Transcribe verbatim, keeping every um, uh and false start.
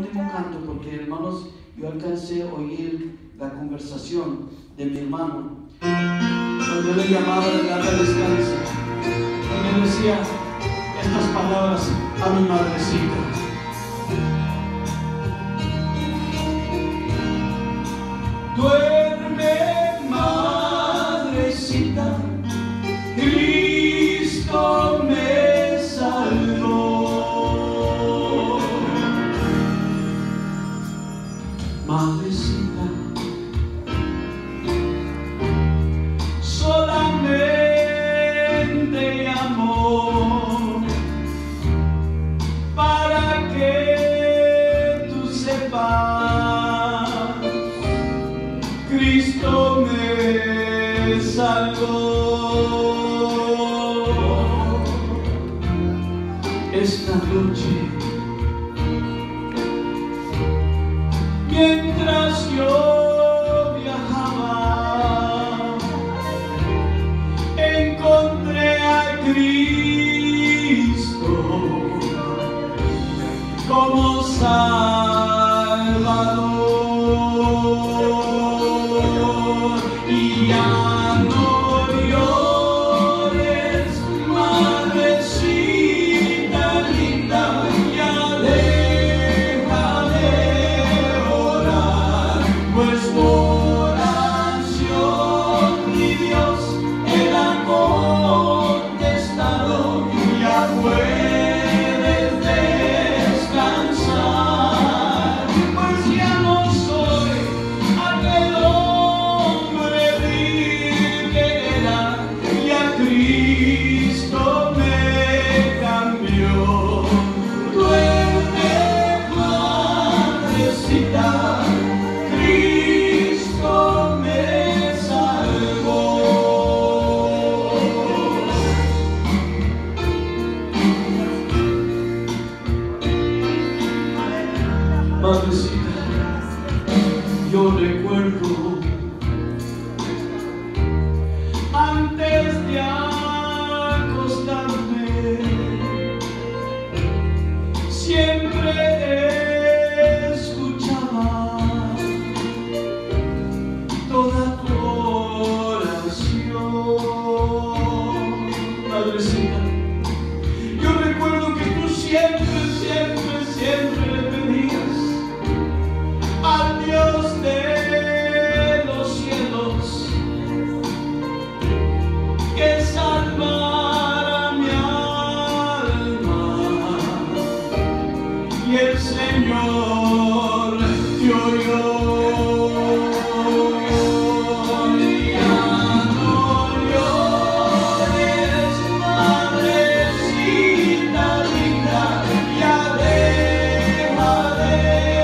último canto, porque hermanos, yo alcancé a oír la conversación de mi hermano cuando yo le llamaba de larga distancia y me decía estas palabras a mi madrecita. Duerme, madrecita, Cristo me salvó. Madrecita, solamente amor para que tú sepas, Cristo me salvó. Esta noche, mientras yo viajaba, encontré a Cristo como Salvador. Y ya no llores, madrecita linda, ya deja de orar, pues tu oración mi Dios Él ha contestado. Ya puedes descansar, pues ya no soy aquel hombre vil que era, ya Cristo me cambió. Duerme, madrecita, Cristo me salvó. Madrecita, yo recuerdo antes de acostarme, siempre escuchaba toda tu oración. Madrecita, yo recuerdo que tú siempre, siempre, siempre le pedías al Dios de los cielos que salvara mi alma, y el Señor te oyó. Ya no llores, madrecita linda, ya deja de